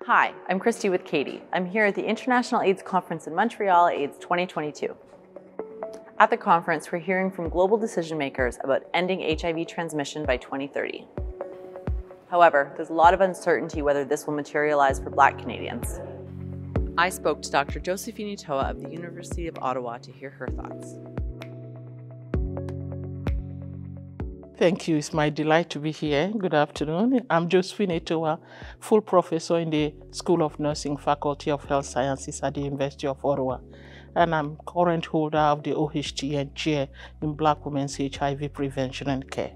Hi, I'm Christy with Katie. I'm here at the International AIDS Conference in Montreal, AIDS 2022. At the conference, we're hearing from global decision makers about ending HIV transmission by 2030. However, there's a lot of uncertainty whether this will materialize for Black Canadians. I spoke to Dr. Josephine Etowa of the University of Ottawa to hear her thoughts. Thank you. It's my delight to be here. Good afternoon. I'm Josephine Etowa, full professor in the School of Nursing, Faculty of Health Sciences at the University of Ottawa. And I'm current holder of the OHT and chair in Black Women's HIV Prevention and Care.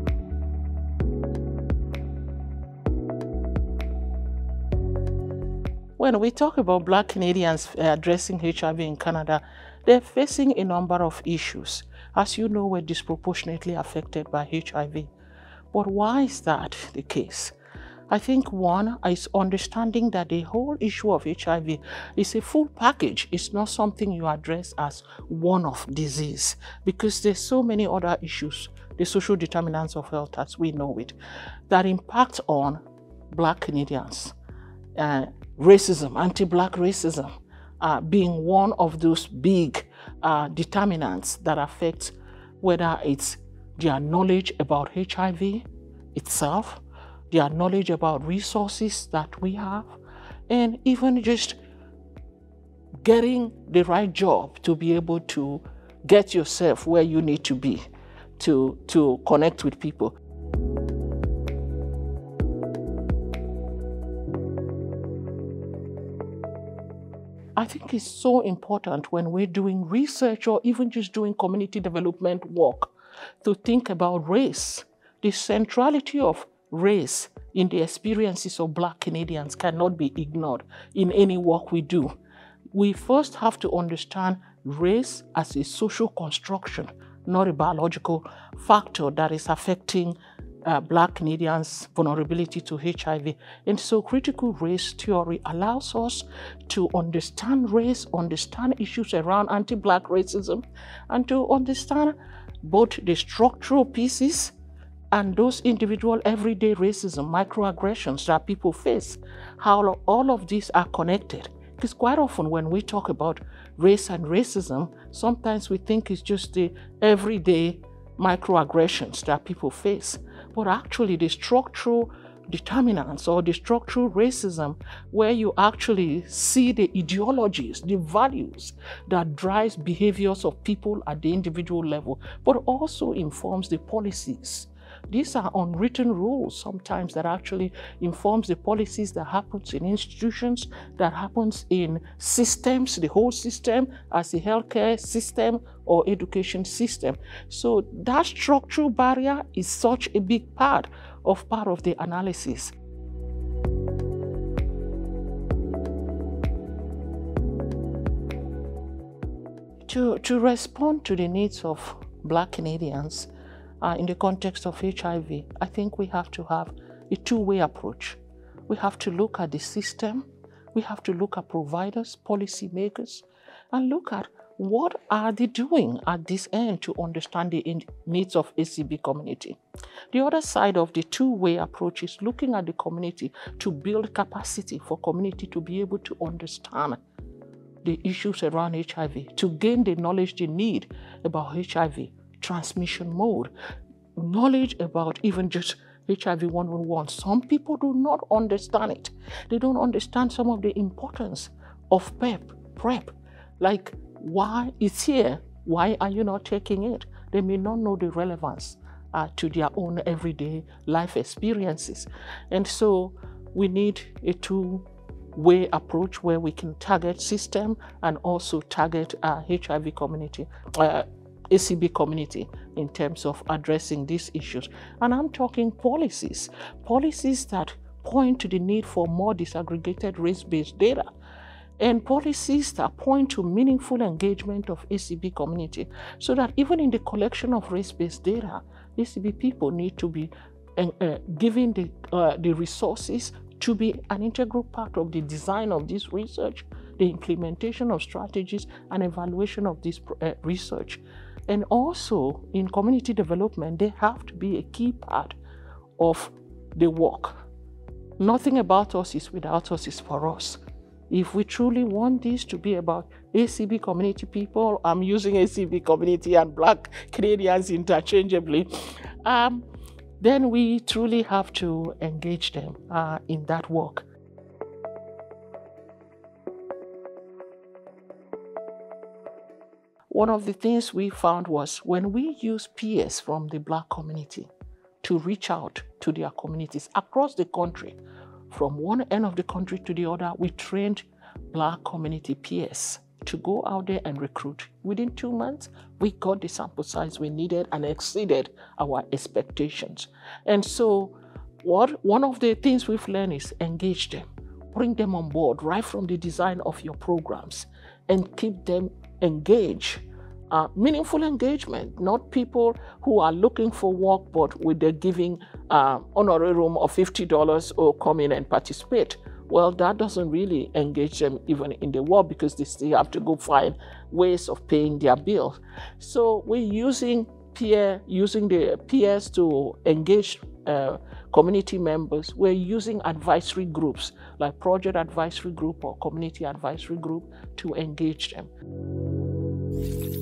When we talk about Black Canadians addressing HIV in Canada, they're facing a number of issues. As you know, we're disproportionately affected by HIV. But why is that the case? I think one is understanding that the whole issue of HIV is a full package. It's not something you address as one-off disease because there's so many other issues, the social determinants of health as we know it, that impact on Black Canadians. Racism, anti-Black racism, being one of those big determinants that affect whether it's their knowledge about HIV itself, their knowledge about resources that we have, and even just getting the right job to be able to get yourself where you need to be to connect with people. I think it's so important when we're doing research or even just doing community development work to think about race. The centrality of race in the experiences of Black Canadians cannot be ignored in any work we do. We first have to understand race as a social construction, not a biological factor that is affecting Black Canadians' vulnerability to HIV. And so critical race theory allows us to understand race, understand issues around anti-Black racism, and to understand both the structural pieces and those individual everyday racism, microaggressions that people face, how all of these are connected. Because quite often when we talk about race and racism, sometimes we think it's just the everyday microaggressions that people face. But actually the structural determinants or the structural racism where you actually see the ideologies, the values that drives behaviors of people at the individual level, but also informs the policies. These are unwritten rules sometimes that actually informs the policies that happens in institutions, that happens in systems, the whole system as a healthcare system or education system. So that structural barrier is such a big part of the analysis. To respond to the needs of Black Canadians, in the context of HIV, I think we have to have a two-way approach. We have to look at the system, we have to look at providers, policymakers, and look at what are they doing at this end to understand the needs of ACB community. The other side of the two-way approach is looking at the community to build capacity for community to be able to understand the issues around HIV, to gain the knowledge they need about HIV, transmission mode, knowledge about even just HIV 111. Some people do not understand it. They don't understand some of the importance of PrEP, like why it's here, why are you not taking it? They may not know the relevance to their own everyday life experiences. And so we need a two-way approach where we can target system and also target HIV community, ACB community in terms of addressing these issues. And I'm talking policies that point to the need for more disaggregated race-based data, and policies that point to meaningful engagement of ACB community so that even in the collection of race-based data, ACB people need to be given the resources to be an integral part of the design of this research, the implementation of strategies, and evaluation of this research. And also in community development, they have to be a key part of the work. Nothing about us is without us, is for us. If we truly want this to be about ACB community people, I'm using ACB community and Black Canadians interchangeably, then we truly have to engage them in that work. One of the things we found was when we use peers from the Black community to reach out to their communities across the country, from one end of the country to the other, we trained Black community peers to go out there and recruit. Within 2 months, we got the sample size we needed and exceeded our expectations. And so one of the things we've learned is engage them, bring them on board right from the design of your programs and keep them engaged. Meaningful engagement, not people who are looking for work but with the giving honorarium of $50 or come in and participate. Well, that doesn't really engage them even in the work because they still have to go find ways of paying their bills. So we're using the peers to engage community members. We're using advisory groups like project advisory group or community advisory group to engage them.